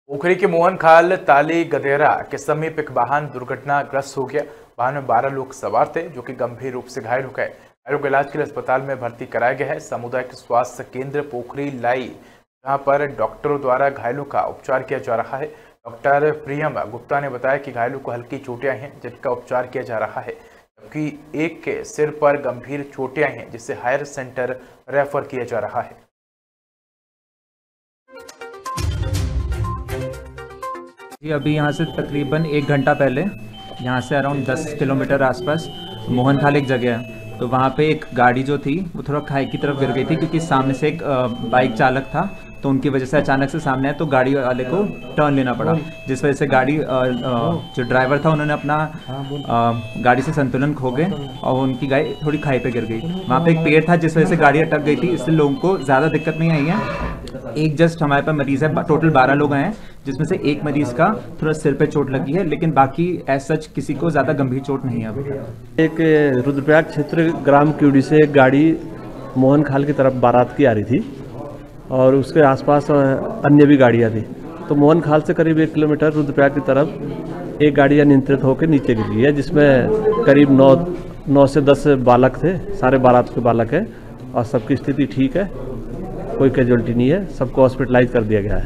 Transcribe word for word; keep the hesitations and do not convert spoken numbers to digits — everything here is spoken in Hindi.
पोखरी के मोहन खाल ताली गदेरा के समीप एक वाहन दुर्घटनाग्रस्त हो गया। वाहन में बारह लोग सवार थे जो कि गंभीर रूप से घायल हो गए। घायलों को इलाज के लिए अस्पताल में भर्ती कराया गया है। सामुदायिक स्वास्थ्य केंद्र पोखरी लाई, जहां पर डॉक्टरों द्वारा घायलों का उपचार किया जा रहा है। डॉक्टर प्रियम गुप्ता ने बताया कि घायलों को हल्की चोटें हैं जिनका उपचार किया जा रहा है, जबकि एक के सिर पर गंभीर चोटें हैं जिसे हायर सेंटर रेफर किया जा रहा है। जी अभी यहाँ से तकरीबन एक घंटा पहले यहाँ से अराउंड दस किलोमीटर आसपास मोहन खाल एक जगह है, तो वहाँ पे एक गाड़ी जो थी वो थोड़ा खाई की तरफ गिर गई थी, क्योंकि सामने से एक बाइक चालक था तो उनकी वजह से अचानक से सामने आया तो गाड़ी वाले को टर्न लेना पड़ा, जिस वजह से गाड़ी जो ड्राइवर था उन्होंने अपना गाड़ी से संतुलन खो गए और उनकी गाड़ी थोड़ी खाई पे गिर गई। वहाँ पे एक पेड़ था जिस वजह से गाड़ी अटक गई थी, इससे लोगों को ज़्यादा दिक्कत नहीं आई है। एक जस्ट हमारे पास मरीज़ है, टोटल बारह लोग हैं जिसमें से एक मरीज़ का थोड़ा सिर पे चोट लगी है, लेकिन बाकी एज सच किसी को ज़्यादा गंभीर चोट नहीं है अभी। एक रुद्रप्रयाग क्षेत्र ग्राम क्यूडी से एक गाड़ी मोहन खाल की तरफ बारात की आ रही थी और उसके आसपास अन्य भी गाड़ियां थी, तो मोहन खाल से करीब एक किलोमीटर रुद्रप्रयाग की तरफ एक गाड़ी अनियंत्रित होकर नीचे गिर गई है, जिसमें करीब नौ नौ से दस बालक थे, सारे बारात के बालक हैं और सबकी स्थिति ठीक है, कोई कैजुअल्टी नहीं है, सबको हॉस्पिटलाइज कर दिया गया है।